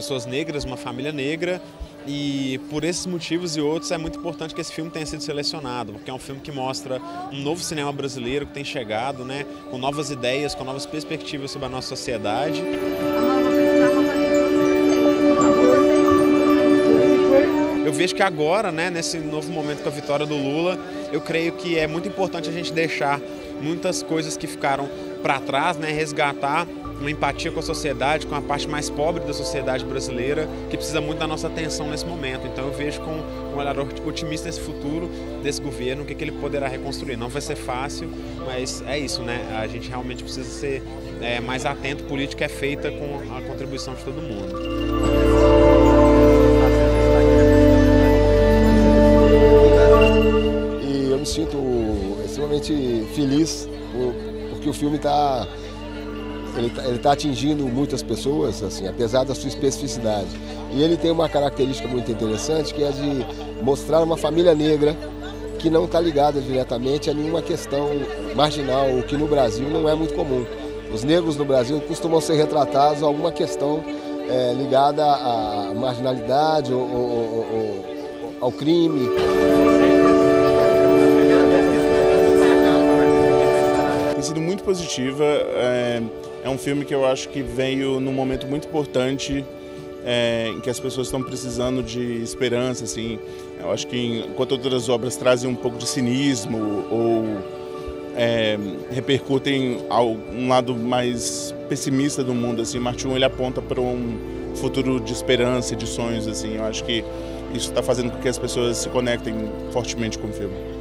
pessoas negras, uma família negra. E por esses motivos e outros é muito importante que esse filme tenha sido selecionado, porque é um filme que mostra um novo cinema brasileiro que tem chegado, né, com novas ideias, com novas perspectivas sobre a nossa sociedade. Eu vejo que agora, né, nesse novo momento com a vitória do Lula, eu creio que é muito importante a gente deixar muitas coisas que ficaram para trás, né, resgatar uma empatia com a sociedade, com a parte mais pobre da sociedade brasileira, que precisa muito da nossa atenção nesse momento. Então eu vejo com um olhar otimista esse futuro desse governo, o que ele poderá reconstruir. Não vai ser fácil, mas é isso, né? A gente realmente precisa ser mais atento. Política é feita com a contribuição de todo mundo. E eu me sinto extremamente feliz porque o filme está atingindo muitas pessoas, assim, apesar da sua especificidade. E ele tem uma característica muito interessante, que é de mostrar uma família negra que não está ligada diretamente a nenhuma questão marginal, o que no Brasil não é muito comum. Os negros no Brasil costumam ser retratados a alguma questão ligada à marginalidade ou ao crime. Tem sido muito positiva. É um filme que eu acho que veio num momento muito importante, em que as pessoas estão precisando de esperança, assim. Eu acho que enquanto outras obras trazem um pouco de cinismo ou repercutem um lado mais pessimista do mundo, assim, Marte 1 ele aponta para um futuro de esperança e de sonhos, assim. Eu acho que isso está fazendo com que as pessoas se conectem fortemente com o filme.